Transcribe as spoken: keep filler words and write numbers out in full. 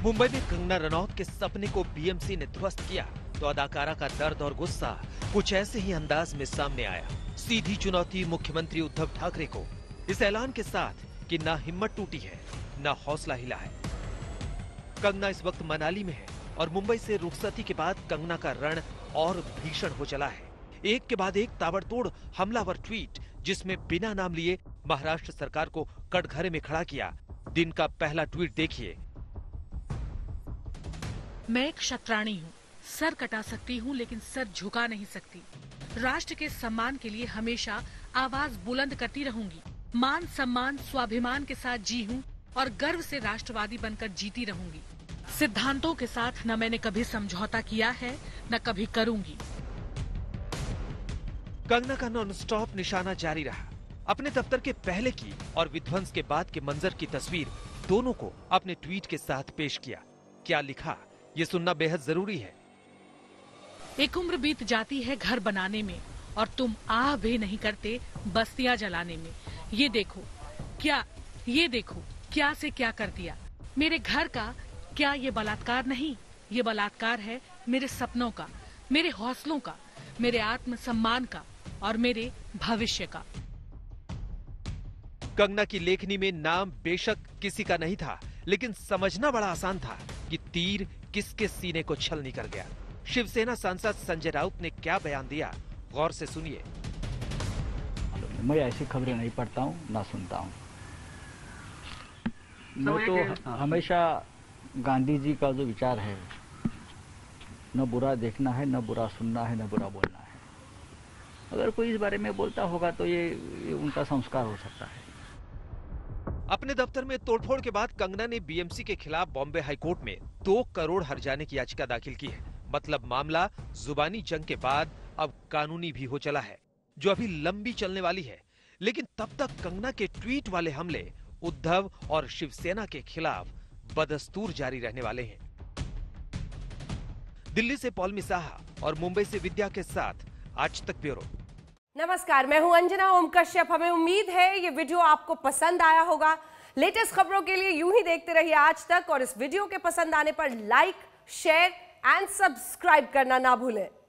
मुंबई में कंगना रनौत के सपने को बीएमसी ने ध्वस्त किया तो अदाकारा का दर्द और गुस्सा कुछ ऐसे ही अंदाज में सामने आया। सीधी चुनौती मुख्यमंत्री उद्धव ठाकरे को, इस ऐलान के साथ कि ना हिम्मत टूटी है ना हौसला हिला है। कंगना इस वक्त मनाली में है और मुंबई से रुखसती के बाद कंगना का रण और भीषण हो चला है। एक के बाद एक ताबड़तोड़ हमलावर ट्वीट, जिसमें बिना नाम लिए महाराष्ट्र सरकार को कटघरे में खड़ा किया। दिन का पहला ट्वीट देखिए। मैं एक क्षत्राणी हूँ, सर कटा सकती हूँ लेकिन सर झुका नहीं सकती। राष्ट्र के सम्मान के लिए हमेशा आवाज बुलंद करती रहूंगी। मान सम्मान स्वाभिमान के साथ जी हूँ और गर्व से राष्ट्रवादी बनकर जीती रहूंगी। सिद्धांतों के साथ न मैंने कभी समझौता किया है न कभी करूंगी। कंगना का नॉन स्टॉप निशाना जारी रहा। अपने दफ्तर के पहले की और विध्वंस के बाद के मंजर की तस्वीर दोनों को अपने ट्वीट के साथ पेश किया। क्या लिखा, ये सुनना बेहद जरूरी है। एक उम्र बीत जाती है घर बनाने में और तुम आह भी नहीं करते बस्तियां जलाने में। ये देखो क्या ये देखो क्या से क्या कर दिया मेरे घर का। क्या ये बलात्कार नहीं, ये बलात्कार है मेरे सपनों का, मेरे हौसलों का, मेरे आत्मसम्मान का और मेरे भविष्य का। कंगना की लेखनी में नाम बेशक किसी का नहीं था, लेकिन समझना बड़ा आसान था कि तीर किसके सीने को छल निकल गया। शिवसेना सांसद संजय राउत ने क्या बयान दिया, गौर से सुनिए। मैं ऐसी खबरें नहीं पढ़ता हूँ ना सुनता हूँ। मैं तो हमेशा गांधी जी का जो विचार है, न बुरा देखना है, न बुरा सुनना है, न बुरा बोलना है। अगर कोई इस बारे में बोलता होगा तो ये, ये उनका संस्कार हो सकता है। अपने दफ्तर में तोड़फोड़ के बाद कंगना ने बीएमसी के खिलाफ बॉम्बे हाईकोर्ट में दो करोड़ हर्जाने की याचिका दाखिल की है। मतलब मामला जुबानी जंग के बाद अब कानूनी भी हो चला है, जो अभी लंबी चलने वाली है। लेकिन तब तक कंगना के ट्वीट वाले हमले उद्धव और शिवसेना के खिलाफ बदस्तूर जारी रहने वाले हैं। दिल्ली से पॉल मिसाहा और मुंबई से विद्या के साथ आज तक ब्यूरो। नमस्कार, मैं हूं अंजना ओम कश्यप। हमें उम्मीद है ये वीडियो आपको पसंद आया होगा। लेटेस्ट खबरों के लिए यूं ही देखते रहिए आज तक और इस वीडियो के पसंद आने पर लाइक, शेयर एंड सब्सक्राइब करना ना भूलें।